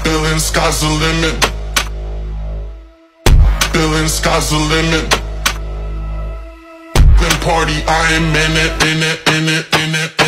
Feeling sky's the limit. Feeling sky's the limit. Then party, I am in it, in it, in it, in it.